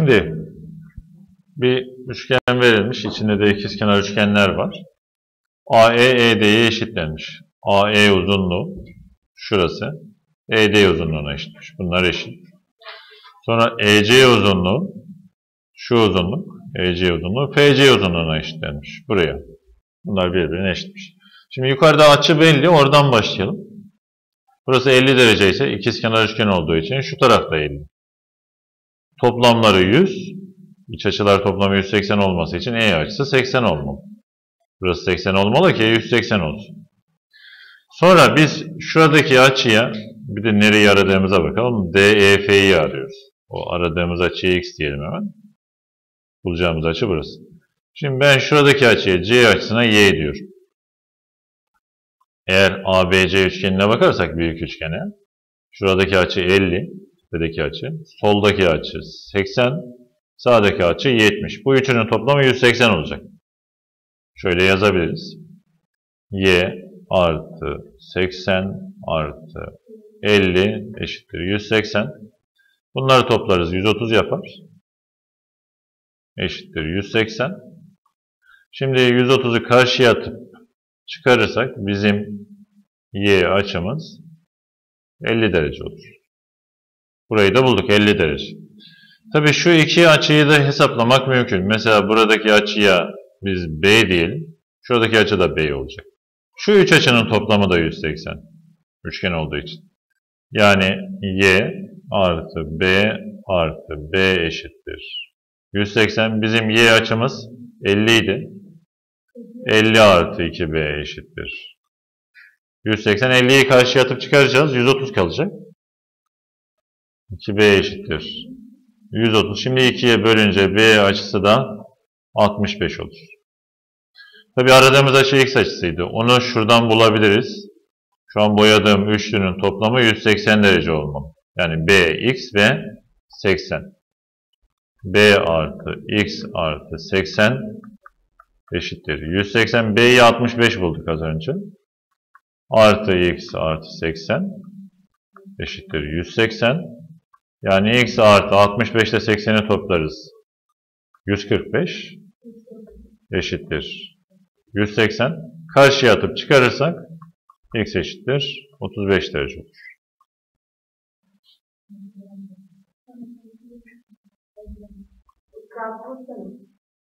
Şimdi bir üçgen verilmiş. İçinde de ikizkenar üçgenler var. AE ED'ye eşitlenmiş. AE uzunluğu şurası. ED uzunluğuna eşitmiş. Bunlar eşit. Sonra EC uzunluğu şu uzunluk. EC uzunluğu FC uzunluğuna eşitlenmiş. Buraya. Bunlar birbirine eşitmiş. Şimdi yukarıda açı belli. Oradan başlayalım. Burası 50 derece ise ikizkenar üçgen olduğu için şu tarafta 50. Toplamları 100. İç açılar toplamı 180 olması için E açısı 80 olmalı. Burası 80 olmalı ki 180 olsun. Sonra biz şuradaki açıya bir de nereyi aradığımıza bakalım. DEF'yi arıyoruz. O aradığımız açıya X diyelim hemen. Bulacağımız açı burası. Şimdi ben şuradaki açıya C açısına Y diyorum. Eğer ABC üçgenine bakarsak büyük üçgene şuradaki açı 50, tepedeki açı, soldaki açı 80, sağdaki açı 70. Bu üçünün toplamı 180 olacak. Şöyle yazabiliriz. Y artı 80 artı 50 eşittir 180. Bunları toplarız 130 yapar. Eşittir 180. Şimdi 130'u karşıya atıp çıkarırsak bizim Y açımız 50 derece olur. Burayı da bulduk 50 derece. Tabii şu iki açıyı da hesaplamak mümkün. Mesela buradaki açıya biz B diyelim. Şuradaki açı da B olacak. Şu üç açının toplamı da 180. Üçgen olduğu için. Yani Y artı B artı B eşittir 180. Bizim Y açımız 50 idi. 50 artı 2B eşittir 180. 50'yi karşıya atıp çıkaracağız. 130 kalacak. 2B eşittir 130. Şimdi 2'ye bölünce B açısı da 65 olur. Tabi aradığımız açı X açısıydı. Onu şuradan bulabiliriz. Şu an boyadığım üçlünün toplamı 180 derece olmalı. Yani B, X ve 80. B artı X artı 80 eşittir 180. B'yi 65 bulduk az önce. Artı X artı 80 eşittir 180. Yani X artı 65 ile 80'i toplarız. 145 eşittir 180. Karşıya atıp çıkarırsak X eşittir 35 derece olur.